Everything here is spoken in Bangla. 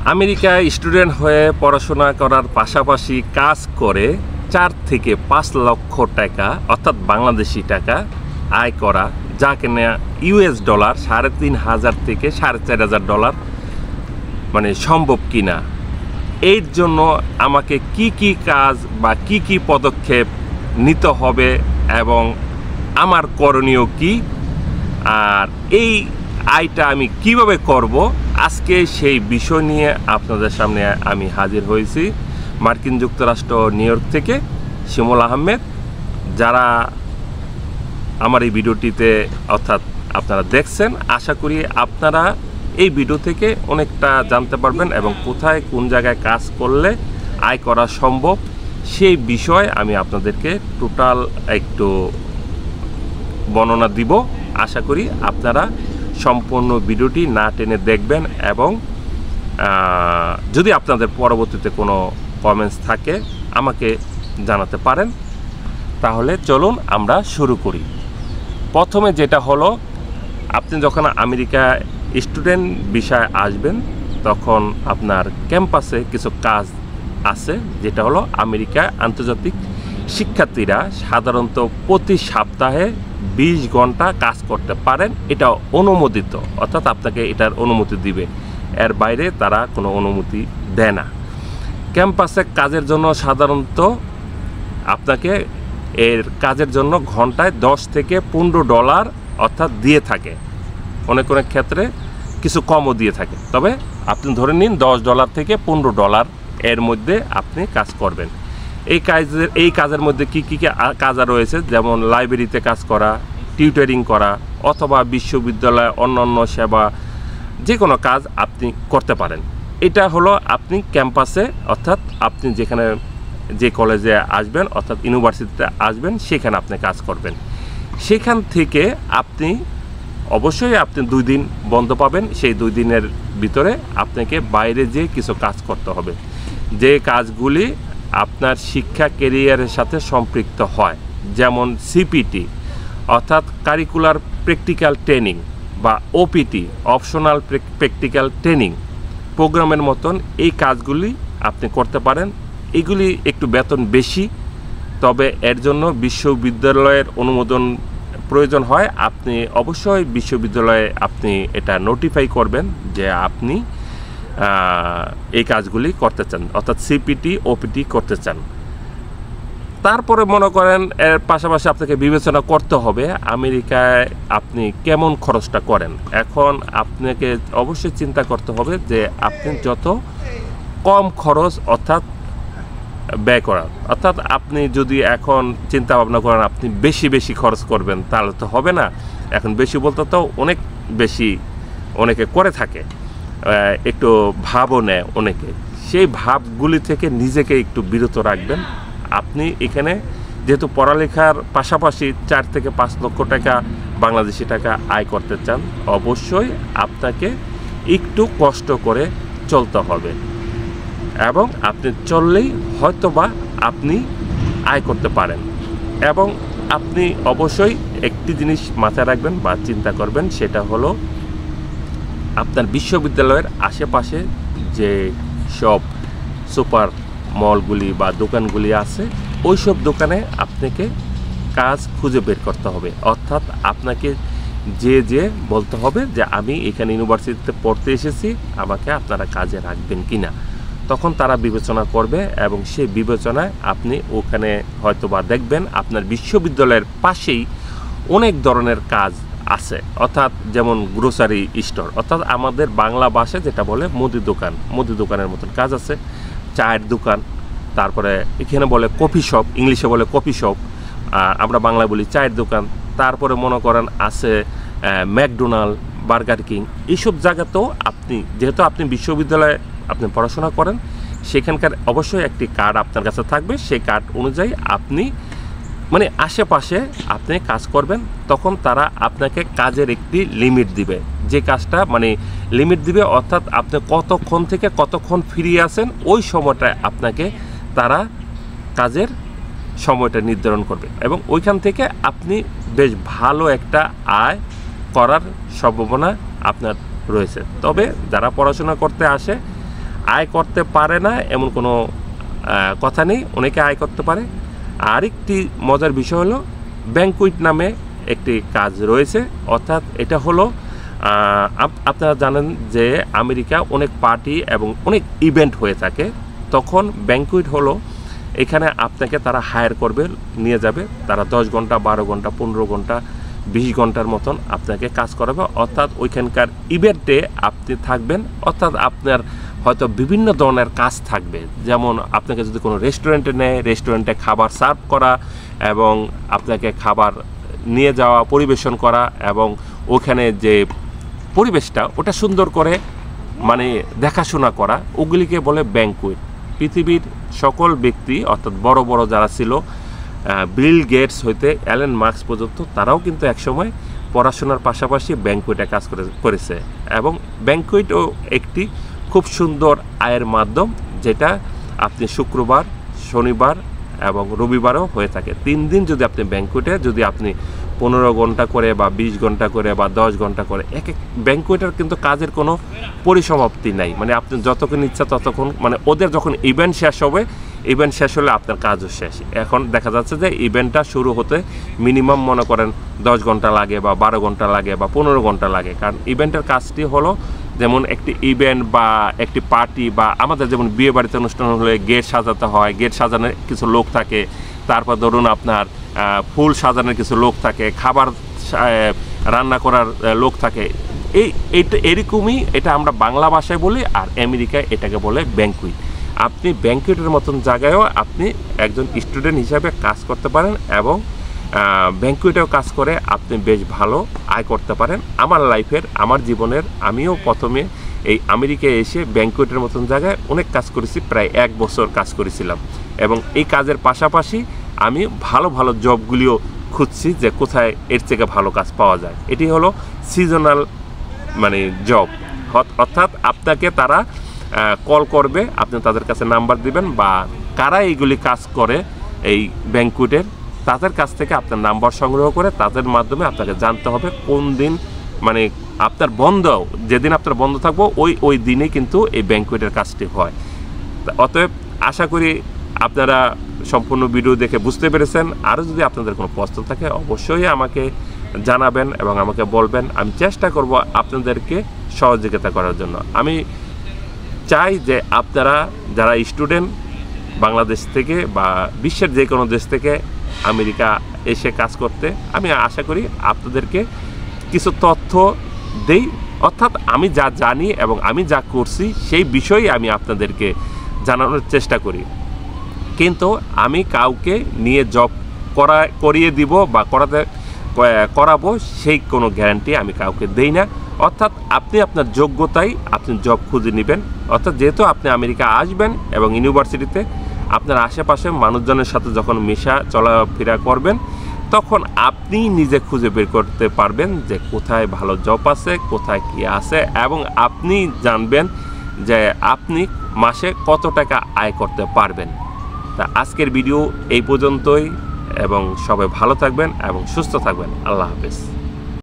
আমেরিকায় স্টুডেন্ট হয়ে পড়াশোনা করার পাশাপাশি কাজ করে 4 থেকে 5 লক্ষ টাকা অর্থাৎ বাংলাদেশি টাকা আয় করা, যা কিনা ইউএস ডলার 3,500 থেকে $4,500 মানে সম্ভব কিনা, এর জন্য আমাকে কি কাজ বা কি পদক্ষেপ নিতে হবে এবং আমার করণীয় কি, আর এই আয়টা আমি কিভাবে করব, আজকে সেই বিষয় নিয়ে আপনাদের সামনে আমি হাজির হয়েছি। মার্কিন যুক্তরাষ্ট্র নিউ ইয়র্ক থেকে শিমুল আহমেদ। যারা আমার এই ভিডিওটিতে অর্থাৎ আপনারা দেখছেন, আশা করি আপনারা এই ভিডিও থেকে অনেকটা জানতে পারবেন এবং কোথায় কোন জায়গায় কাজ করলে আয় করা সম্ভব সেই বিষয় আমি আপনাদেরকে টোটাল একটু বর্ণনা দিব। আশা করি আপনারা সম্পূর্ণ ভিডিওটি না টেনে দেখবেন এবং যদি আপনাদের পরবর্তীতে কোনো কমেন্টস থাকে আমাকে জানাতে পারেন। তাহলে চলুন আমরা শুরু করি। প্রথমে যেটা হলো, আপনি যখন আমেরিকা স্টুডেন্ট ভিসায় আসবেন তখন আপনার ক্যাম্পাসে কিছু কাজ আছে, যেটা হলো আমেরিকা আন্তর্জাতিক শিক্ষার্থীরা সাধারণত প্রতি সপ্তাহে 20 ঘন্টা কাজ করতে পারেন। এটা অনুমোদিত, অর্থাৎ আপনাকে এটার অনুমতি দিবে, এর বাইরে তারা কোনো অনুমতি দেয় না। ক্যাম্পাসে কাজের জন্য সাধারণত আপনাকে এর কাজের জন্য ঘন্টায় $10 থেকে $15 অর্থাৎ দিয়ে থাকে, অনেক ক্ষেত্রে কিছু কমও দিয়ে থাকে, তবে আপনি ধরে নিন $10 থেকে $15 এর মধ্যে আপনি কাজ করবেন। এই কাজের মধ্যে কি কাজ রয়েছে, যেমন লাইব্রেরিতে কাজ করা, টিউটরিং করা, অথবা বিশ্ববিদ্যালয় অন্যান্য সেবা, যে কোনো কাজ আপনি করতে পারেন। এটা হলো আপনি ক্যাম্পাসে অর্থাৎ আপনি যেখানে যে কলেজে আসবেন অর্থাৎ ইউনিভার্সিটিতে আসবেন সেখানে আপনি কাজ করবেন। সেখান থেকে আপনি অবশ্যই 2 দিন বন্ধ পাবেন। সেই 2 দিনের ভিতরে আপনাকে বাইরে যেয়ে কিছু কাজ করতে হবে, যে কাজগুলি আপনার শিক্ষা ক্যারিয়ারের সাথে সম্পৃক্ত হয়, যেমন সিপিটি অর্থাৎ কারিকুলার প্র্যাকটিক্যাল ট্রেনিং বা ওপিটি অপশনাল প্র্যাকটিক্যাল ট্রেনিং প্রোগ্রামের মতন এই কাজগুলি আপনি করতে পারেন। এগুলি একটু বেতন বেশি, তবে এর জন্য বিশ্ববিদ্যালয়ের অনুমোদন প্রয়োজন হয়। আপনি অবশ্যই বিশ্ববিদ্যালয়ে আপনি এটা নোটিফাই করবেন যে আপনি এই কাজগুলি করতে চান, অর্থাৎ সিপিটি ওপিটি করতে চান। তারপরে মনে করেন এর পাশাপাশি আপনাকে বিবেচনা করতে হবে আমেরিকায় আপনি কেমন খরচটা করেন। এখন আপনাকে অবশ্যই চিন্তা করতে হবে যে আপনি যত কম খরচ অর্থাৎ ব্যয় করা, অর্থাৎ আপনি যদি এখন চিন্তা ভাবনা করেন আপনি বেশি খরচ করবেন তাহলে তো হবে না। এখন বেশি বলতে তো অনেক বেশি অনেকে করে থাকে, একটু ভাবও নেয় অনেকে, সেই ভাবগুলি থেকে নিজেকে একটু বিরত রাখবেন। আপনি এখানে যেহেতু পড়ালেখার পাশাপাশি 4 থেকে 5 লক্ষ টাকা বাংলাদেশি টাকা আয় করতে চান, অবশ্যই আপনাকে একটু কষ্ট করে চলতে হবে এবং আপনি চললেই হয়তোবা আপনি আয় করতে পারেন। এবং আপনি অবশ্যই একটি জিনিস মাথায় রাখবেন বা চিন্তা করবেন, সেটা হলো আপনার বিশ্ববিদ্যালয়ের আশেপাশে যে সব সুপার মলগুলি বা দোকানগুলি আছে, ওই সব দোকানে আপনাকে কাজ খুঁজে বের করতে হবে। অর্থাৎ আপনাকে যে বলতে হবে যে আমি এখানে ইউনিভার্সিটিতে পড়তে এসেছি, আমাকে আপনারা কাজে রাখবেন কিনা। তখন তারা বিবেচনা করবে এবং সেই বিবেচনায় আপনি ওখানে হয়তোবা দেখবেন আপনার বিশ্ববিদ্যালয়ের পাশেই অনেক ধরনের কাজ আছে, অর্থাৎ যেমন গ্রোসারি স্টোর, অর্থাৎ আমাদের বাংলা ভাষায় যেটা বলে মুদি দোকানের মতন কাজ আছে, চায়ের দোকান, তারপরে এখানে বলে কফি শপ, ইংলিশে বলে কফি শপ, আমরা বাংলা বলি চায়ের দোকান। তারপরে মনে করেন আছে ম্যাকডোনাল্ড, বার্গার কিং, এইসব জায়গাতেও আপনি যেহেতু আপনি বিশ্ববিদ্যালয়ে আপনি পড়াশোনা করেন, সেখানকার অবশ্যই একটি কার্ড আপনার কাছে থাকবে। সেই কার্ড অনুযায়ী আপনি মানে আশেপাশে আপনি কাজ করবেন, তখন তারা আপনাকে কাজের একটি লিমিট দিবে, যে কাজটা মানে লিমিট দিবে, অর্থাৎ আপনি কতক্ষণ থেকে কতক্ষণ ফ্রি আছেন ওই সময়টায় আপনাকে তারা কাজের সময়টা নির্ধারণ করবে এবং ওইখান থেকে আপনি বেশ ভালো একটা আয় করার সম্ভাবনা আপনার রয়েছে। তবে যারা পড়াশোনা করতে আসে আয় করতে পারে না এমন কোনো কথা নেই, অনেকে আয় করতে পারে। আরেকটি মজার বিষয় হলো ব্যাংকুইট নামে একটি কাজ রয়েছে, অর্থাৎ এটা হলো আপনারা জানেন যে আমেরিকা অনেক পার্টি এবং অনেক ইভেন্ট হয়ে থাকে, তখন ব্যাংকুইট হলো এখানে আপনাকে তারা হায়ার করবে, নিয়ে যাবে, তারা 10 ঘন্টা 12 ঘন্টা 15 ঘন্টা 20 ঘন্টার মতন আপনাকে কাজ করাবে, অর্থাৎ ওইখানকার ইভেন্টে আপনি থাকবেন। অর্থাৎ আপনার হয়তো বিভিন্ন ধরনের কাজ থাকবে, যেমন আপনাকে যদি কোনো রেস্টুরেন্টে নেয়, রেস্টুরেন্টে খাবার সার্ভ করা এবং আপনাকে খাবার নিয়ে যাওয়া, পরিবেশন করা এবং ওখানে যে পরিবেশটা ওটা সুন্দর করে মানে দেখাশোনা করা, ওগুলিকে বলে ব্যাংকুয়েট। পৃথিবীর সকল ব্যক্তি অর্থাৎ বড় বড় যারা ছিল, বিল গেটস হইতে অ্যালেন মার্কস পর্যন্ত, তারাও কিন্তু একসময় পড়াশোনার পাশাপাশি ব্যাংকুয়েটে কাজ করেছে এবং ব্যাংকুয়েটও একটি খুব সুন্দর আয়ের মাধ্যম, যেটা আপনি শুক্রবার, শনিবার এবং রবিবারও হয়ে থাকে। 3 দিন যদি আপনি ব্যাংকুয়েটে, যদি আপনি 15 ঘন্টা করে বা 20 ঘন্টা করে বা 10 ঘন্টা করে, এক এক ব্যাংকুয়েটের কিন্তু কাজের কোনো পরিসমাপ্তি নাই, মানে আপনি যতক্ষণ ইচ্ছা ততক্ষণ, মানে ওদের যখন ইভেন্ট শেষ হবে, ইভেন্ট শেষ হলে আপনার কাজও শেষ। এখন দেখা যাচ্ছে যে ইভেন্টটা শুরু হতে মিনিমাম মনে করেন 10 ঘন্টা লাগে বা 12 ঘন্টা লাগে বা 15 ঘন্টা লাগে, কারণ ইভেন্টের কাজটি হলো যেমন একটি ইভেন্ট বা একটি পার্টি বা আমাদের যেমন বিয়ে বাড়িতে অনুষ্ঠান হলে গেট সাজাতে হয়, গেট সাজানোর কিছু লোক থাকে, তারপর ধরুন আপনার ফুল সাজানোর কিছু লোক থাকে, খাবার রান্না করার লোক থাকে, এইটা এরকমই, এটা আমরা বাংলা ভাষায় বলি, আর আমেরিকায় এটাকে বলে ব্যাংকুয়েট। আপনি ব্যাংকুয়েটের মতন জায়গায়ও আপনি একজন স্টুডেন্ট হিসাবে কাজ করতে পারেন এবং ব্যাংকুয়েটেও কাজ করে আপনি বেশ ভালো আয় করতে পারেন। আমার লাইফের, আমার জীবনের, আমিও প্রথমে এই আমেরিকায় এসে ব্যাংকুয়েটের মতন জায়গায় অনেক কাজ করেছি, প্রায় 1 বছর কাজ করেছিলাম এবং এই কাজের পাশাপাশি আমি ভালো ভালো জবগুলিও খুঁজছি যে কোথায় এর থেকে ভালো কাজ পাওয়া যায়। এটি হলো সিজনাল মানে জব, অর্থাৎ আপনাকে তারা কল করবে, আপনি তাদের কাছে নাম্বার দিবেন বা কারা এইগুলি কাজ করে এই ব্যাংকুয়েটের, তাদের কাছ থেকে আপনার নাম্বার সংগ্রহ করে তাদের মাধ্যমে আপনাকে জানতে হবে কোন দিন মানে আপনার বন্ধ, যেদিন আপনার বন্ধ থাকবো ওই দিনেই কিন্তু এই ব্যাংকুয়েটের কাজটি হয়। অতএব আশা করি আপনারা সম্পূর্ণ ভিডিও দেখে বুঝতে পেরেছেন। আরও যদি আপনাদের কোনো প্রশ্ন থাকে অবশ্যই আমাকে জানাবেন এবং আমাকে বলবেন, আমি চেষ্টা করব আপনাদেরকে সহযোগিতা করার জন্য। আমি চাই যে আপনারা যারা স্টুডেন্ট বাংলাদেশ থেকে বা বিশ্বের যে কোনো দেশ থেকে আমেরিকা এসে কাজ করতে, আমি আশা করি আপনাদেরকে কিছু তথ্য দেই, অর্থাৎ আমি যা জানি এবং আমি যা করছি সেই বিষয়ে আমি আপনাদেরকে জানানোর চেষ্টা করি। কিন্তু আমি কাউকে নিয়ে জব করিয়ে দিব বা করাবো সেই কোনো গ্যারান্টি আমি কাউকে দেই না। অর্থাৎ আপনি আপনার যোগ্যতায় আপনি জব খুঁজে নেবেন। অর্থাৎ যেহেতু আপনি আমেরিকা আসবেন এবং ইউনিভার্সিটিতে আপনার আশেপাশে মানুষজনের সাথে যখন মেশা চলাফেরা করবেন, তখন আপনি নিজে খুঁজে বের করতে পারবেন যে কোথায় ভালো জব আছে, কোথায় কী আছে, এবং আপনি জানবেন যে আপনি মাসে কত টাকা আয় করতে পারবেন। তা আজকের ভিডিও এই পর্যন্তই এবং সবাই ভালো থাকবেন এবং সুস্থ থাকবেন। আল্লাহ হাফেজ।